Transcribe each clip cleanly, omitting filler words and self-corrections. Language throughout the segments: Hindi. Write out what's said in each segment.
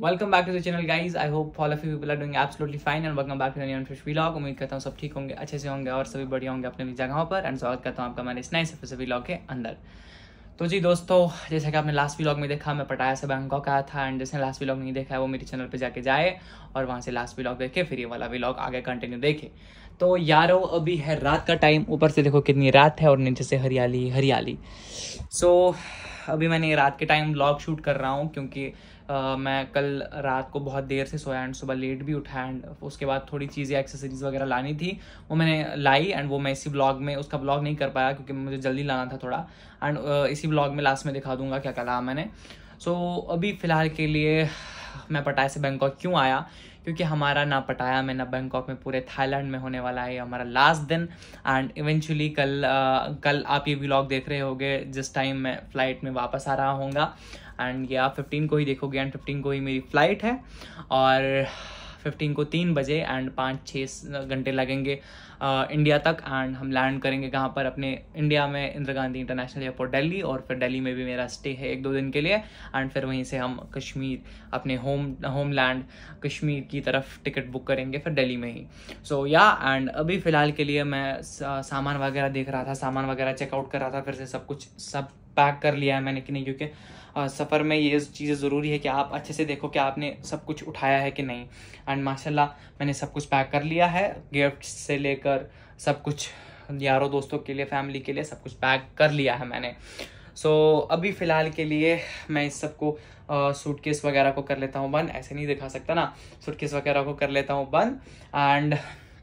Welcome back to the channel guys. I hope all of you people are doing absolutely fine and welcome back to the new fresh vlog. उम्मीद करता हूँ सब ठीक होंगे, अच्छे से होंगे और सभी बढ़िया होंगे अपने जगहों पर। एंड स्वागत करता हूँ आपका हमारे इस नए से व्लॉग के अंदर। तो जी दोस्तों, जैसे कि आपने लास्ट व्लॉग में देखा, मैं पटाया से बैंकॉक आया था। एंड जिसने लास्ट व्लॉग नहीं देखा है वो मेरे चैनल पे जाके जाए और वहाँ से लास्ट व्लॉग देखे, फिर ये वाला व्लॉग आगे कंटिन्यू देखे। तो यारो अभी है रात का टाइम, ऊपर से देखो कितनी रात है और नीचे से हरियाली हरियाली। सो अभी मैंने रात के टाइम व्लॉग शूट कर रहा हूँ क्योंकि मैं कल रात को बहुत देर से सोया एंड सुबह लेट भी उठा। एंड उसके बाद थोड़ी चीज़ें एक्सेसरीज वगैरह लानी थी, वो मैंने लाई एंड वो मैं इसी व्लॉग में उसका व्लॉग नहीं कर पाया क्योंकि मुझे जल्दी लाना था थोड़ा। एंड इसी व्लॉग में लास्ट में दिखा दूंगा क्या क्या लाया मैंने। सो अभी फ़िलहाल के लिए मैं पटाया से बैंकॉक क्यों आया, क्योंकि हमारा ना पटाया में ना बैंकॉक में पूरे थाईलैंड में होने वाला है हमारा लास्ट दिन। एंड इवेंचुअली कल आप ये व्लॉग देख रहे होंगे जिस टाइम मैं फ़्लाइट में वापस आ रहा होऊंगा। एंड ये आप 15 को ही देखोगे एंड 15 को ही मेरी फ़्लाइट है और 15 को 3 बजे एंड 5-6 घंटे लगेंगे इंडिया तक। एंड हम लैंड करेंगे कहाँ पर, अपने इंडिया में इंदिरा गांधी इंटरनेशनल एयरपोर्ट दिल्ली। और फिर दिल्ली में भी मेरा स्टे है 1-2 दिन के लिए। एंड फिर वहीं से हम कश्मीर, अपने होमलैंड कश्मीर की तरफ टिकट बुक करेंगे फिर दिल्ली में ही। सो एंड अभी फ़िलहाल के लिए मैं सामान वगैरह देख रहा था, सामान वगैरह चेकआउट कर रहा था, फिर से सब पैक कर लिया है मैंने कि नहीं, क्योंकि सफ़र में ये चीज़ें ज़रूरी है कि आप अच्छे से देखो कि आपने सब कुछ उठाया है कि नहीं। एंड माशाल्लाह मैंने सब कुछ पैक कर लिया है, गिफ्ट से लेकर सब कुछ, यारों दोस्तों के लिए, फैमिली के लिए सब कुछ पैक कर लिया है मैंने। सो अभी फ़िलहाल के लिए मैं इस सब को सूटकेस वगैरह को कर लेता हूँ बंद। ऐसे नहीं दिखा सकता ना, सूटकेस वगैरह को कर लेता हूँ बंद। एंड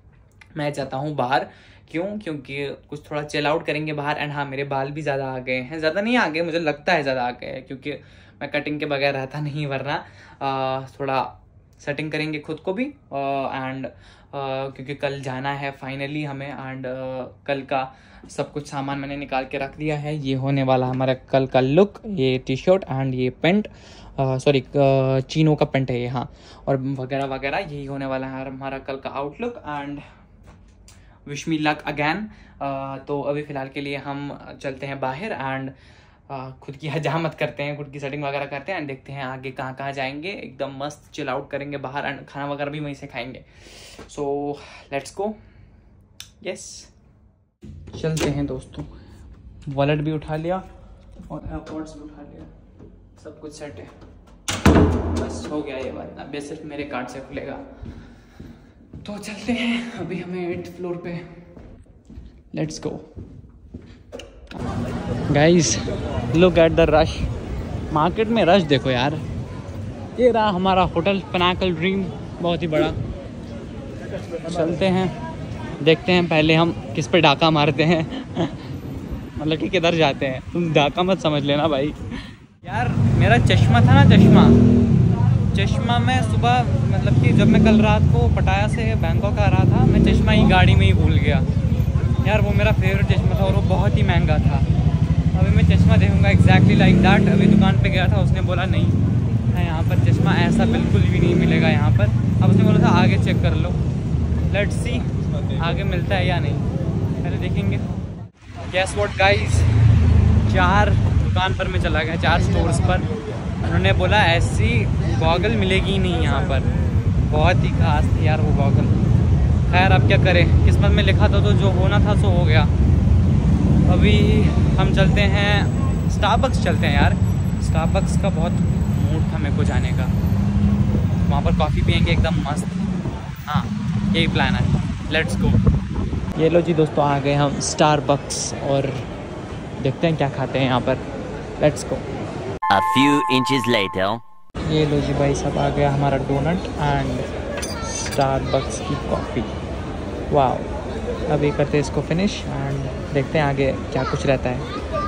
मैं जाता हूँ बाहर। क्यों? क्योंकि कुछ थोड़ा चिल आउट करेंगे बाहर। एंड हाँ, मेरे बाल भी ज़्यादा आ गए हैं, ज़्यादा नहीं आ गए, मुझे लगता है ज़्यादा आ गए हैं क्योंकि मैं कटिंग के बगैर रहता नहीं, वरना थोड़ा सेटिंग करेंगे खुद को भी। एंड क्योंकि कल जाना है फाइनली हमें। एंड कल का सब कुछ सामान मैंने निकाल के रख दिया है। ये होने वाला हमारा कल का लुक, ये टी शर्ट एंड ये पेंट, सॉरी चीनो का पेंट है ये, हाँ, और वगैरह वगैरह, यही होने वाला है हमारा कल का outlook. And wish me luck again. तो अभी फ़िलहाल के लिए हम चलते हैं बाहर एंड खुद की हजामत करते हैं, खुद की सेटिंग वगैरह करते हैं एंड देखते हैं आगे कहाँ कहाँ जाएंगे। एकदम मस्त चिल आउट करेंगे बाहर एंड खाना वगैरह भी वहीं से खाएंगे। So let's go. यस, चलते हैं दोस्तों। वॉलेट भी उठा लिया और एयरपोर्ट्स भी उठा लिया, सब कुछ सेट है, बस हो गया ये बात। अब ये सिर्फ मेरे कार्ड से खुलेगा। तो चलते हैं अभी हमें 8th फ्लोर पे। Let's go guys, look at the rush. Market में रश देखो यार। ये रहा हमारा होटल पिनाकल ड्रीम, बहुत ही बड़ा। चलते हैं, देखते हैं पहले हम किस पे डाका मारते हैं मतलब कि किधर जाते हैं, तुम डाका मत समझ लेना भाई। यार मेरा चश्मा था ना, चश्मा मैं सुबह, मतलब कि जब मैं कल रात को पटाया से बैंकॉक आ रहा था, मैं चश्मा ही गाड़ी में ही भूल गया यार। वो मेरा फेवरेट चश्मा था और वो बहुत ही महंगा था। अभी मैं चश्मा देखूंगा एग्जैक्टली लाइक दैट। अभी दुकान पे गया था, उसने बोला नहीं है यहाँ पर चश्मा ऐसा बिल्कुल भी नहीं मिलेगा यहाँ पर। अब उसने बोला था आगे चेक कर लो। लेट्स सी आगे मिलता है या नहीं, पहले देखेंगे। गेस व्हाट गाइस, 4 दुकान पर मैं चला गया, 4 स्टोर्स पर। उन्होंने बोला ऐसी गॉगल मिलेगी ही नहीं यहाँ पर। बहुत ही खास थी यार वो गॉगल। खैर अब क्या करें, किस्मत में लिखा था तो जो होना था सो हो गया। अभी हम चलते हैं स्टारबक्स, चलते हैं यार। स्टारबक्स का बहुत मूड था मेरे को जाने का, वहाँ पर कॉफ़ी पियेंगे एकदम मस्त। हाँ, यही प्लान है, लेट्स गो। ये लो जी दोस्तों, आ गए हम स्टारबक्स और देखते हैं क्या खाते हैं यहाँ पर। Let's go. A few inches later. ये लो जी भाई, सब आ गया हमारा डोनट एंड स्टारबक्स की कॉफ़ी। वाह, अभी करते हैं इसको फिनिश एंड देखते हैं आगे क्या कुछ रहता है।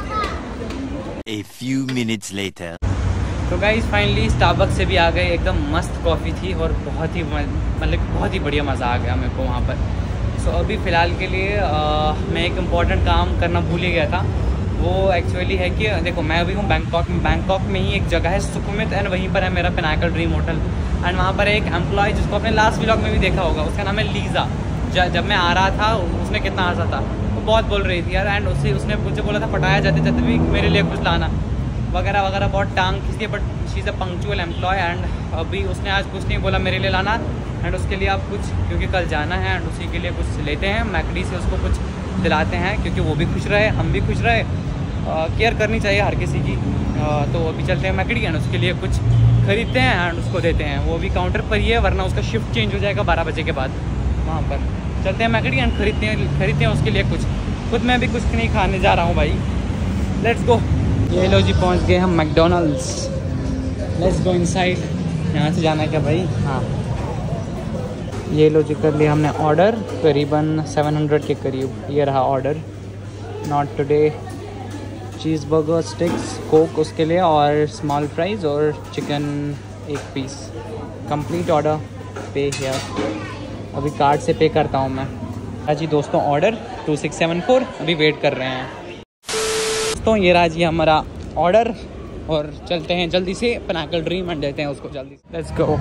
A few minutes later. तो गाइस फाइनली स्टारबक्स से भी आ गए। एकदम मस्त कॉफ़ी थी और बहुत ही मतलब बहुत ही बढ़िया मज़ा आ गया मेरे को वहाँ पर। सो अभी फ़िलहाल के लिए मैं एक इम्पॉर्टेंट काम करना भूल ही गया था। वो एक्चुअली है कि देखो, मैं अभी हूँ बैंकॉक में ही एक जगह है सुखमित एंड वहीं पर है मेरा पिनाकल ड्रीम होटल। एंड वहाँ पर एक एम्प्लॉय जिसको आपने लास्ट व्लॉग में भी देखा होगा, उसका नाम है लीज़ा। जब मैं आ रहा था उसने कितना हंसा था, वो बहुत बोल रही थी यार। एंड उसने मुझे बोला था पटाया जाते जाते भी मेरे लिए कुछ लाना। वगैरह वगैरह बहुत टांग खींचती है, but she is a punctual employee. And अभी उसने आज कुछ नहीं बोला मेरे लिए लाना, एंड उसके लिए आप कुछ, क्योंकि कल जाना है, एंड उसी के लिए कुछ लेते हैं मैकडी से, उसको कुछ दिलाते हैं क्योंकि वो भी खुश रहे, हम भी खुश रहे। केयर करनी चाहिए हर किसी की। तो अभी चलते हैं मैकडी एंड उसके लिए कुछ खरीदते हैं एंड उसको देते हैं। वो भी काउंटर पर ही है, वरना उसका शिफ्ट चेंज हो जाएगा 12 बजे के बाद। वहाँ पर चलते हैं मैकडी एंड खरीदते हैं उसके लिए कुछ। खुद मैं भी कुछ नहीं खाने जा रहा हूँ भाई। Let's go. ये लो जी, पहुँच गए हम मैकडोनल्ड्स। Let's go inside. यहाँ से जाना है क्या भाई? हाँ, ये लो जी, कर लिया हमने ऑर्डर, करीबन 700 के करीब। ये रहा order. Not today. Cheese burger, sticks, Coke उसके लिए, और स्मॉल फ्राइज़ और chicken 1 piece. Complete order. Pay here. अभी कार्ड से पे करता हूँ मैं। जी दोस्तों, ऑर्डर 2674। अभी वेट कर रहे हैं दोस्तों। ये रहा जी हमारा ऑर्डर, और चलते हैं जल्दी से पिनाकल ड्रीम एंड देते हैं उसको जल्दी से। Let's go.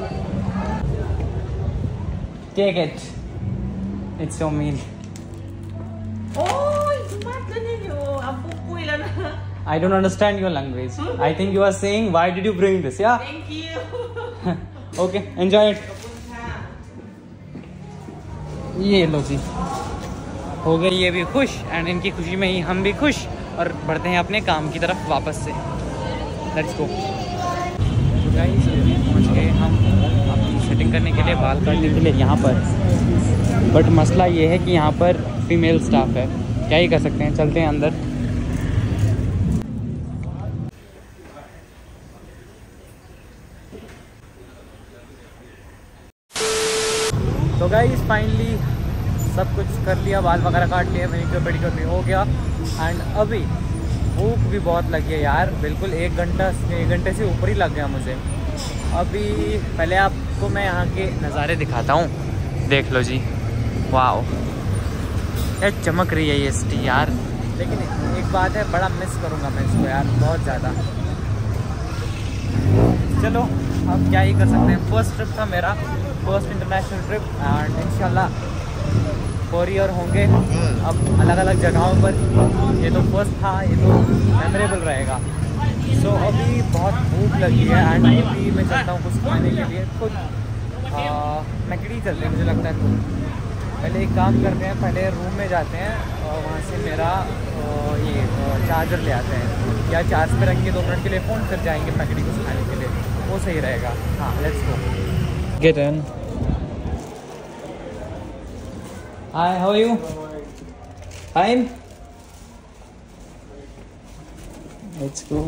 Take it, it's your meal. I don't understand your language. I think you are saying, why did you bring this? Yeah. Thank you. Okay, enjoy it. ये लो जी, हो गए ये भी खुश, एंड इनकी खुशी में ही हम भी खुश, और बढ़ते हैं अपने काम की तरफ वापस से। Let's go. तो गाइस, पहुंच गए हम अपनी सेटिंग करने के लिए, बाल काटने के लिए यहाँ पर। बट मसला ये है कि यहाँ पर फीमेल स्टाफ है, क्या ही कर सकते हैं। चलते हैं अंदर। तो गाइस फाइनली सब कुछ कर लिया, बाल वगैरह काट लिए, मैनिक्योर पेडिक्योर भी हो गया, एंड अभी भूख भी बहुत लगी है यार। बिल्कुल 1 घंटे से ऊपर ही लग गया मुझे। अभी पहले आपको मैं यहाँ के नज़ारे दिखाता हूँ, देख लो जी। वाओ, क्या चमक रही है ये सिटी यार। लेकिन एक बात है, बड़ा मिस करूँगा मैं इसको यार, बहुत ज़्यादा। चलो अब क्या ही कर सकते हैं। फर्स्ट ट्रिप था मेरा, फर्स्ट इंटरनेशनल ट्रिप, एंड इंशाल्लाह 4 ईयर होंगे अब अलग अलग जगहों पर। ये तो फर्स्ट था, ये तो मेमोरेबल रहेगा। सो अभी बहुत भूख लगी है, एंड अभी मैं चलता हूँ कुछ खाने के लिए खुद। मैकडी चलते हैं मुझे लगता है खुद। पहले एक काम करते हैं, पहले रूम में जाते हैं और वहाँ से मेरा ये चार्जर ले आते हैं, या चार्ज पे रख के 2 मिनट के लिए फ़ोन, फिर जाएंगे मैकडी कुछ खाने के लिए, वो सही रहेगा। हाँ, let's go. Get in. Hi, how are you? Fine? Let's go.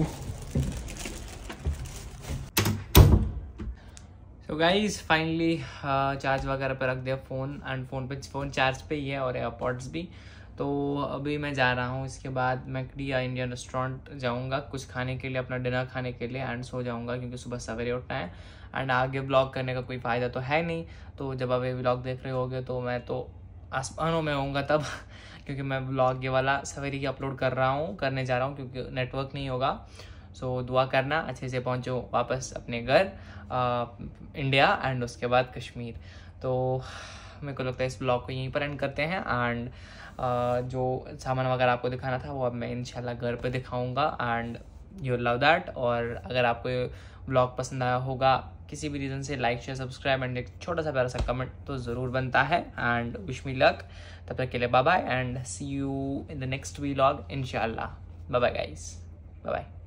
So guys, finally charge वगैरह पे रख दिया फ़ोन, एंड फ़ोन चार्ज पे ही है, और एयरपॉड्स भी। तो अभी मैं जा रहा हूँ, इसके बाद मैकडी या इंडियन रेस्टोरेंट जाऊँगा कुछ खाने के लिए, अपना डिनर खाने के लिए, एंड सो जाऊँगा क्योंकि सुबह सवेरे उठना है। एंड आगे ब्लॉग करने का कोई फ़ायदा तो है नहीं, तो जब आप ये ब्लॉग देख रहे होगे तो मैं तो आसमानों में होऊंगा तब क्योंकि मैं ब्लॉग ये वाला सवेरे ही अपलोड करने जा रहा हूँ क्योंकि नेटवर्क नहीं होगा। सो दुआ करना अच्छे से पहुँचो वापस अपने घर इंडिया, एंड उसके बाद कश्मीर। तो मेरे को लगता है इस ब्लॉग को यहीं पर एंड करते हैं, एंड जो सामान वगैरह आपको दिखाना था वो अब मैं इंशाल्लाह घर पे दिखाऊंगा, एंड यू लव दैट। और अगर आपको ये ब्लॉग पसंद आया होगा किसी भी रीज़न से, लाइक शेयर सब्सक्राइब एंड एक छोटा सा प्यारा सा कमेंट तो ज़रूर बनता है, एंड विश मी लक। तब तक के लिए bye bye, and see you in the next vlog इंशाल्लाह। Bye bye guys, bye bye.